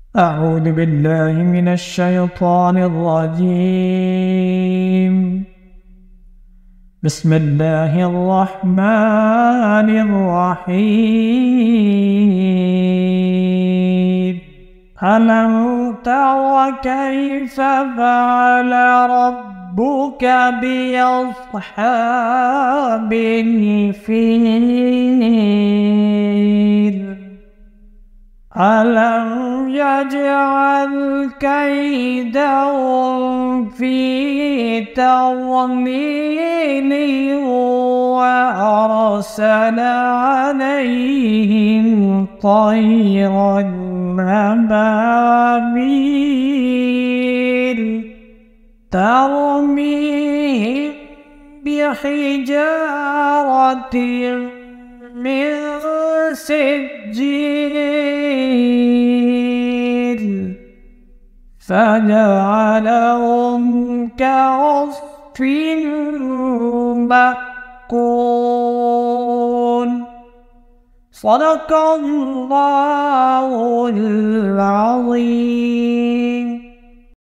أعوذ بالله من الشيطان الرجيم. بسم الله الرحمن الرحيم. ألم تر كيف فعل ربك بأصحاب الفيل؟ ألم يجعل كيدهم في تضليل وأرسل عليهم طيرا أبابيل ترميهم بحجارة من سجيل فجعلهم كعصف مأكول. صدق الله العظيم.